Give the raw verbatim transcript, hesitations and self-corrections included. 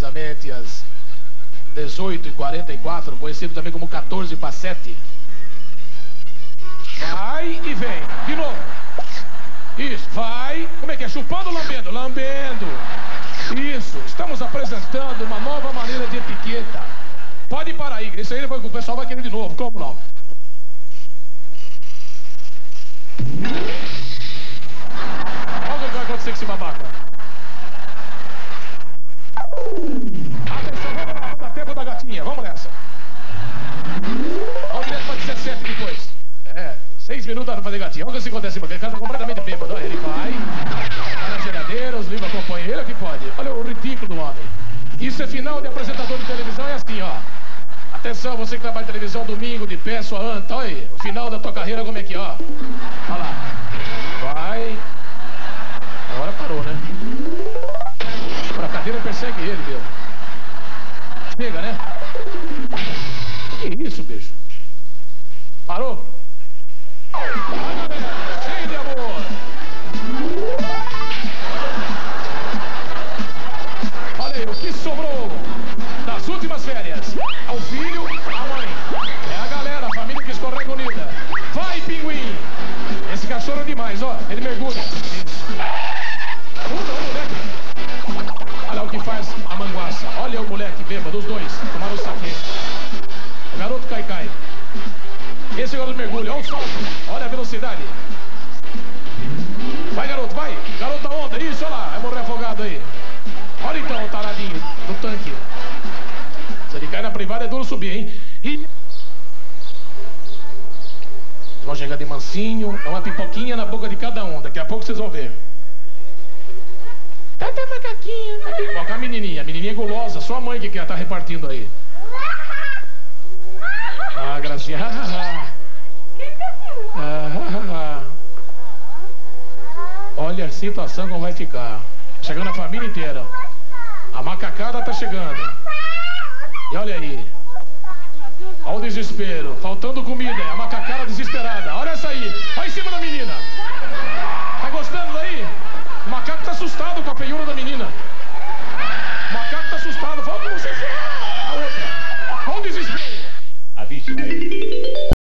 precisamente às dezoito e quarenta e quatro, conhecido também como quatorze para sete. Vai e vem. De novo. Isso, vai. Como é que é? Chupando ou lambendo? Lambendo. Isso. Estamos apresentando uma nova maneira de etiqueta. Pode parar aí. Isso aí o pessoal vai querer de novo. Como não? Olha o que vai acontecer com esse babaca. Atenção, vamos lá. Vamos dar tempo da gatinha. Vamos nessa. Vamos direto para dezessete depois. É. Seis minutos para fazer gatinha. Olha o que acontece, porque ele está completamente bêbado. Ele vai, vai na geladeira, os livros acompanham ele, é que pode. Olha o ridículo do homem. Isso é final de apresentador de televisão, é assim, ó. Atenção, você que trabalha em televisão domingo, de pé, sua anta, olha aí. O final da tua carreira, como é que, ó. Olha lá. Vai. Agora parou, né? A cadeira persegue ele, meu. Chega, né? Que isso, bicho? Parou? Cheio de amor. Olha aí, o que sobrou das últimas férias? Ao filho, a mãe. É a galera, a família que escorrega unida. Vai, pinguim. Esse cachorro é demais, ó. Ele mergulha. Isso. Puta, o moleque. Olha o que faz a manguaça. Olha o moleque bêbado, os dois. Tomaram o saque. O garoto cai-cai. Esse garoto mergulha, olha o salto, olha a velocidade. Vai, garoto, vai. Garoto da onda, isso, olha lá, vai morrer afogado aí. Olha então o taradinho do tanque. Se ele cai na privada é duro subir, hein? E... Vocês vão chegar de mansinho, é uma pipoquinha na boca de cada um. Daqui a pouco vocês vão ver. Tá até macaquinha. A pipoca, a menininha, a menininha é gulosa, só a mãe que quer tá repartindo aí. Ah, gracinha. Ah, olha a situação como vai ficar. Chegando a família inteira. A macacada tá chegando. E olha aí. Olha o desespero. Faltando comida. A macacada desesperada. Olha essa aí. Olha em cima da menina. Tá gostando daí? O macaco tá assustado com a feiura da menina. O macaco tá assustado. Fala com você. A outra. Olha o desespero. A vítima é ele.